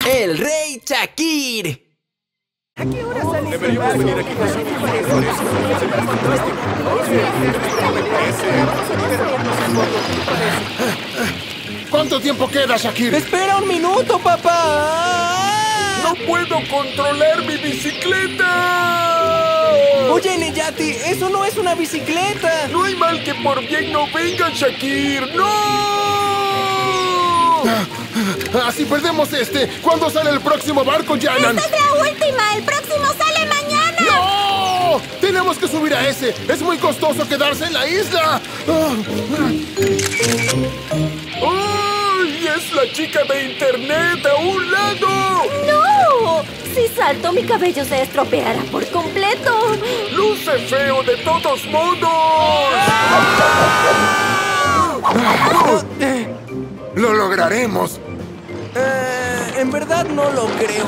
¡El Rey Shakir! ¿A qué hora sale? Deberíamos venir aquí. ¿Cuánto tiempo queda, Shakir? ¡Espera un minuto, papá! ¡No puedo controlar mi bicicleta! Oye, Neyati, eso no es una bicicleta. No hay mal que por bien no venga, Shakir. ¡No! Si perdemos este, ¿cuándo sale el próximo barco, Yanan? ¡Esta es la última! ¡El próximo sale mañana! ¡No! ¡Tenemos que subir a ese! ¡Es muy costoso quedarse en la isla! ¡Ay! ¡Es la chica de internet a un lado! ¡No! Si salto, mi cabello se estropeará por completo. ¡Luce feo de todos modos! ¡Lo lograremos! En verdad no lo creo.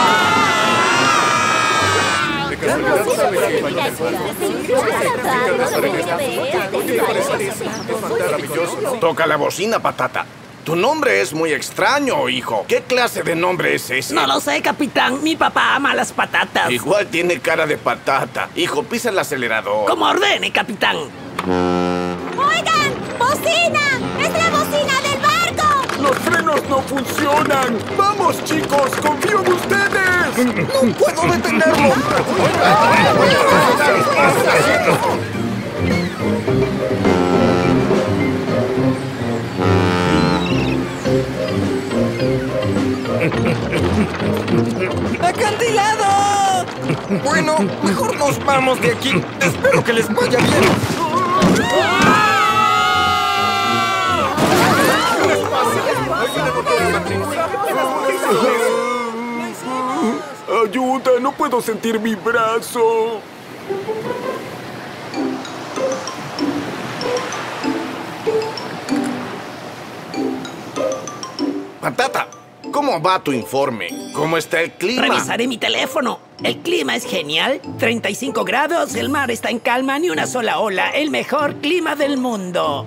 Toca la bocina, Patata. Tu nombre es muy extraño, hijo. ¿Qué clase de nombre es ese? No lo sé, capitán. Mi papá ama las patatas. Igual tiene cara de patata. Hijo, pisa el acelerador. Como ordene, capitán. ¡Oigan! ¡Bocina! ¡Es la bocina del barco! ¡Los frenos no funcionan! ¡Vamos, chicos! ¡Confío en ustedes! ¡No puedo detenerlo! ¡Acantilado! Bueno, mejor nos vamos de aquí. Espero que les vaya bien. ¡Ayuda! ¡No puedo sentir mi brazo! Patata, ¿cómo va tu informe? ¿Cómo está el clima? Revisaré mi teléfono. El clima es genial. 35 grados, el mar está en calma, ni una sola ola. El mejor clima del mundo.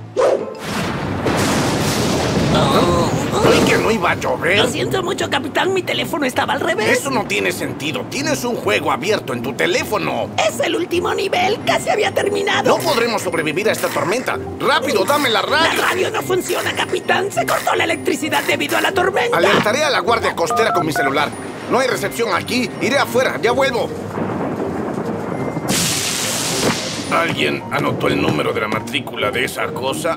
¿Creí que no iba a llover? Lo siento mucho, capitán. Mi teléfono estaba al revés. Eso no tiene sentido. Tienes un juego abierto en tu teléfono. Es el último nivel. Casi había terminado. No podremos sobrevivir a esta tormenta. ¡Rápido, dame la radio! La radio no funciona, capitán. Se cortó la electricidad debido a la tormenta. Alertaré a la guardia costera con mi celular. No hay recepción aquí. Iré afuera. Ya vuelvo. ¿Alguien anotó el número de la matrícula de esa cosa?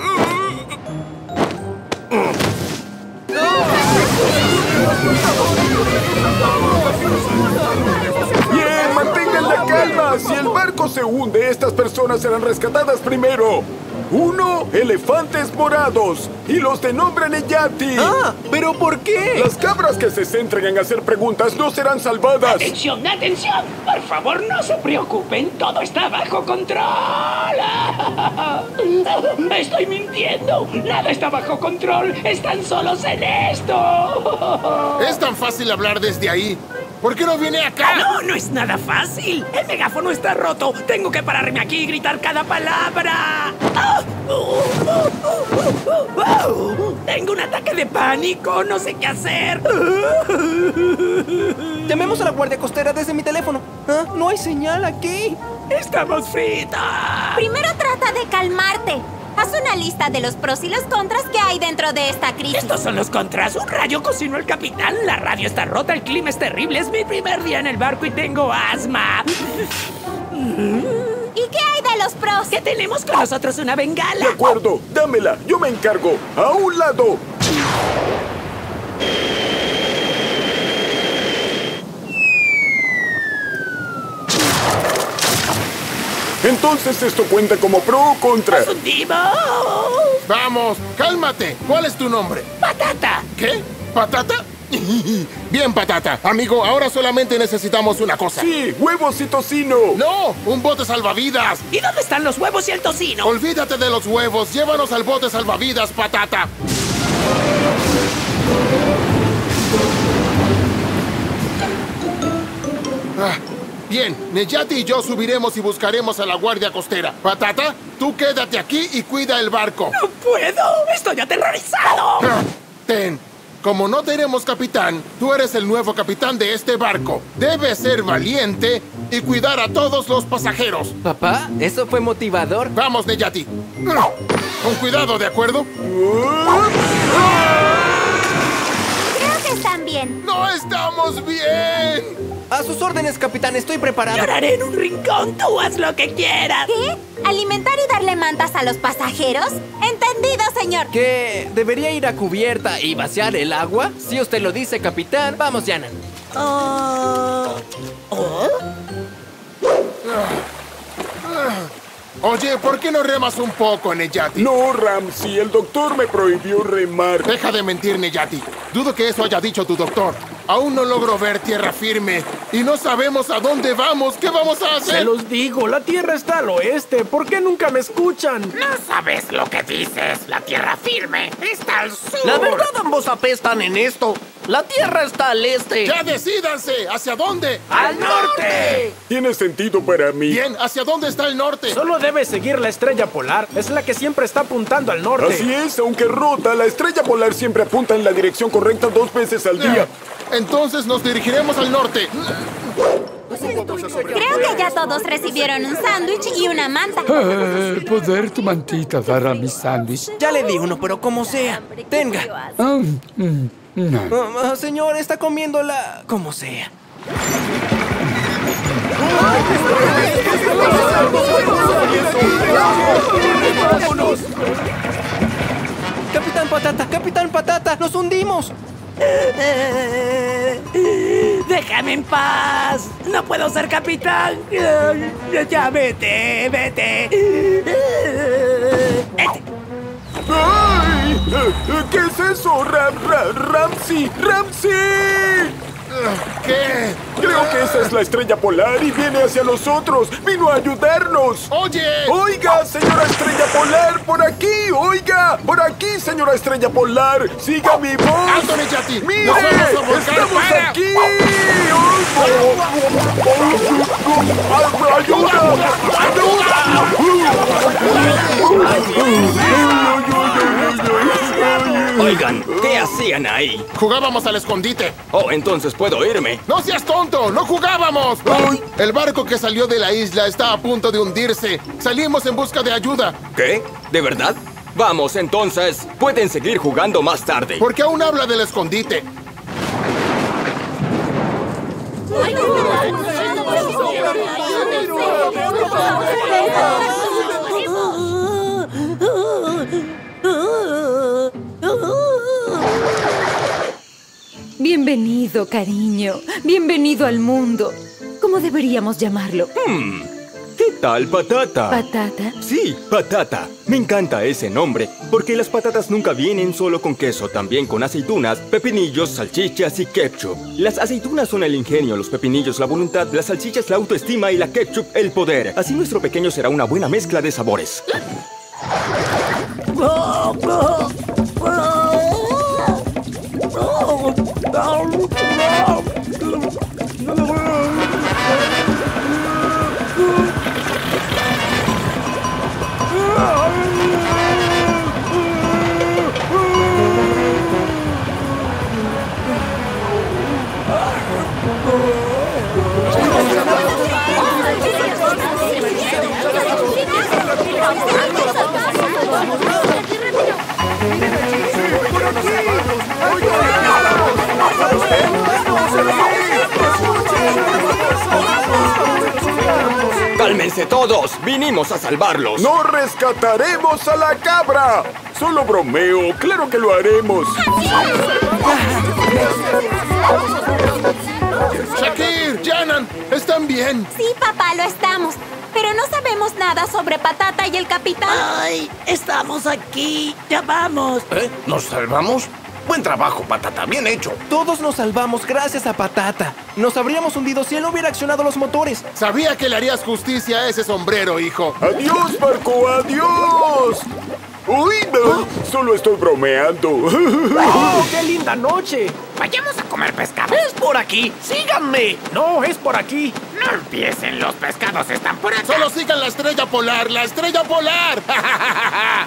¡Bien! ¡Mantengan la calma! Si el barco se hunde, estas personas serán rescatadas primero. 1, elefantes morados. Y los de nombre Neyati. ¡Ah! ¿Pero por qué? Las cabras que se centren en hacer preguntas no serán salvadas. ¡Atención, atención! Por favor, no se preocupen. Todo está bajo control. Estoy mintiendo. Nada está bajo control. Están solos en esto. Es tan fácil hablar desde ahí. ¿Por qué no viene acá? No, no es nada fácil. El megáfono está roto. Tengo que pararme aquí y gritar cada palabra. Tengo un ataque de pánico. No sé qué hacer. Llamemos a la guardia costera desde mi teléfono. ¿Ah? No hay señal aquí. Estamos fritas. Primero trata de calmarte. Haz una lista de los pros y los contras que hay dentro de esta crisis. Estos son los contras. Un rayo cocinó al capitán. La radio está rota. El clima es terrible. Es mi primer día en el barco y tengo asma. ¿Y qué hay de los pros? ¿Qué tenemos con nosotros? Una bengala. De acuerdo, dámela. Yo me encargo. A un lado. Entonces, ¿esto cuenta como pro o contra? ¡Nos hundimos! Vamos, cálmate. ¿Cuál es tu nombre? ¡Patata! ¿Qué? ¿Patata? Bien, Patata. Amigo, ahora solamente necesitamos una cosa. Sí, huevos y tocino. ¡No! ¡Un bote salvavidas! ¿Y dónde están los huevos y el tocino? Olvídate de los huevos. Llévanos al bote salvavidas, Patata. Bien, Neyati y yo subiremos y buscaremos a la guardia costera. Patata, tú quédate aquí y cuida el barco. ¡No puedo! ¡Estoy aterrorizado! Ten. como no tenemos capitán, tú eres el nuevo capitán de este barco. Debes ser valiente y cuidar a todos los pasajeros. Papá, eso fue motivador. Vamos, Neyati. Con cuidado, ¿de acuerdo? Creo que están bien. ¡No estamos bien! A sus órdenes, capitán, estoy preparado. Lloraré en un rincón, tú haz lo que quieras. ¿Qué? ¿Alimentar y darle mantas a los pasajeros? Entendido, señor. ¿Que debería ir a cubierta y vaciar el agua? Si usted lo dice, capitán. Vamos, Janan. Oye, ¿por qué no remas un poco, Neyati? No, Ramsey, el doctor me prohibió remar. Deja de mentir, Neyati. Dudo que eso haya dicho tu doctor. Aún no logro ver tierra firme y no sabemos a dónde vamos. ¿Qué vamos a hacer? Se los digo, la Tierra está al oeste. ¿Por qué nunca me escuchan? No sabes lo que dices. La tierra firme está al sur. La verdad, ambos apestan en esto. La Tierra está al este. ¡Ya decídanse! ¿Hacia dónde? ¡Al norte! Tiene sentido para mí. Bien, ¿hacia dónde está el norte? Solo debes seguir la estrella polar. Es la que siempre está apuntando al norte. Así es, aunque rota, la estrella polar siempre apunta en la dirección correcta 2 veces al día. Entonces nos dirigiremos al norte. Creo que ya todos recibieron un sándwich y una manta. Poder tu mantita dar a mi sándwich. Ya le di uno, pero como sea. Tenga. No. Señor, está comiéndola como sea. ¡Vámonos! ¡Capitán Patata! ¡Nos hundimos! Déjame en paz. No puedo ser capitán. Ya vete. ¡Ay! ¿Qué es eso? ¡Ramsey! ¿Qué? Creo que esa es la estrella polar y viene hacia nosotros. ¡Vino a ayudarnos! ¡Oye! ¡Oiga, señora estrella polar! ¡Por aquí! ¡Oiga! ¡Por aquí, señora estrella polar! ¡Siga mi voz! ¡Alto, Neyati! ¡Mire! ¡Nos vamos a volcar! ¡Estamos ¡Para! aquí! ¡Ayuda! Oigan, ¿qué hacían ahí? Jugábamos al escondite. Oh, entonces puedo irme. ¡No seas tonto! ¡No jugábamos! El barco que salió de la isla está a punto de hundirse. Salimos en busca de ayuda. ¿Qué? ¿De verdad? Vamos, entonces. Pueden seguir jugando más tarde. Porque aún habla del escondite. Bienvenido, cariño. Bienvenido al mundo. ¿Cómo deberíamos llamarlo? ¿Qué tal, Patata? ¿Patata? Sí, Patata. Me encanta ese nombre, porque las patatas nunca vienen solo con queso, también con aceitunas, pepinillos, salchichas y ketchup. Las aceitunas son el ingenio, los pepinillos la voluntad, las salchichas la autoestima y la ketchup el poder. Así nuestro pequeño será una buena mezcla de sabores. ¡Cálmense todos! ¡Vinimos a salvarlos! ¡No rescataremos a la cabra! Solo bromeo, claro que lo haremos. Shakir, Janan, ¿están bien? Sí, papá, lo estamos. Pero no sabemos nada sobre Patata y el capitán. ¡Ay! ¡Estamos aquí! ¡Ya vamos! ¿Nos salvamos? Buen trabajo, Patata. Bien hecho. Todos nos salvamos gracias a Patata. Nos habríamos hundido si él no hubiera accionado los motores. Sabía que le harías justicia a ese sombrero, hijo. ¡Adiós, barco! ¡Adiós! ¡Uy, no! Solo estoy bromeando. ¡Oh, qué linda noche! Vayamos a comer pescado. ¡Es por aquí! ¡Síganme! No, es por aquí. No empiecen, los pescados están por acá. Solo sigan la estrella polar, la estrella polar.